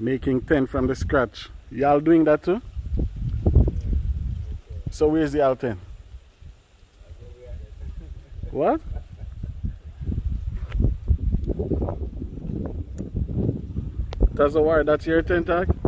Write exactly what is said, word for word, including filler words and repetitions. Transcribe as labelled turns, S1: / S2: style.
S1: Making tent from the scratch. Y'all doing that too? So where's the tent? What? That's a wire, that's your tent tag?